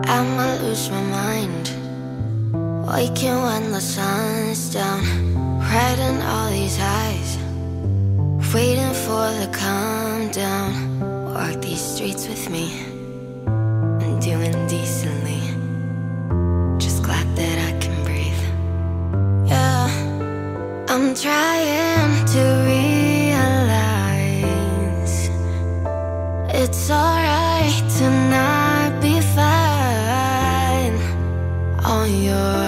I'ma lose my mind, waking when the sun's down, riding all these highs, waiting for the calm down. Walk these streets with me and doing decently, just glad that I can breathe. Yeah, I'm trying to realize it's alright to not be fine on your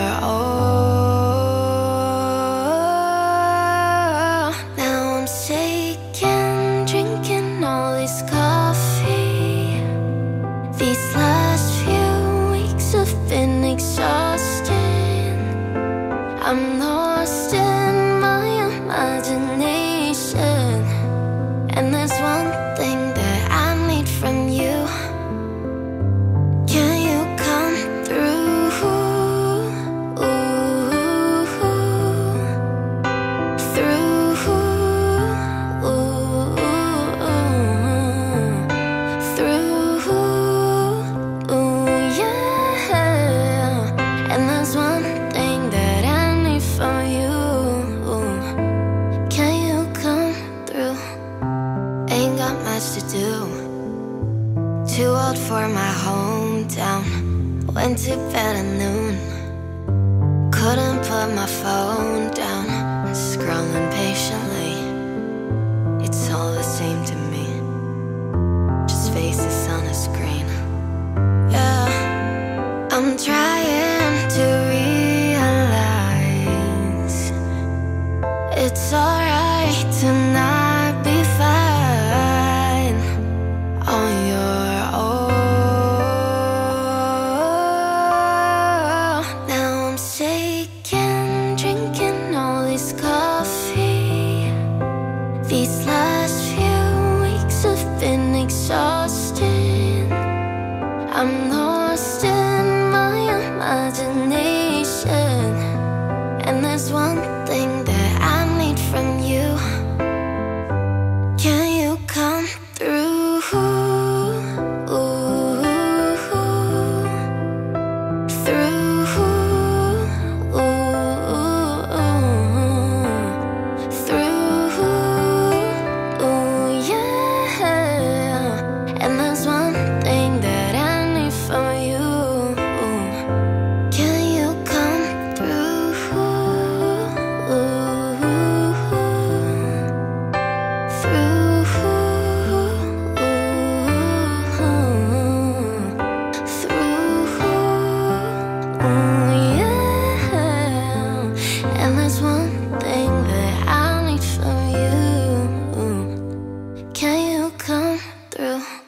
own. Now I'm shaking, drinking all this coffee. These last few weeks have been exhausting. I'm lost in my imagination, and there's one thing that I need from you. Can you come through? Yeah. And there's one thing that I need from you. Can you come through? Ain't got much to do, too old for my hometown. Went to bed at noon, couldn't put my phone down. Scrolling patiently, it's all the same to me, just faces on a screen. Yeah, I'm trying to realize it's alright to not be fine on your own. Now I'm shaking, drinking all this coffee. These last few weeks have been exhausting. I'm lost in my imagination, and there's one thing that I need from you. Can you come through? And there's one thing that I need from you. Can you come through? And there's one thing that I need from you. Can you come through?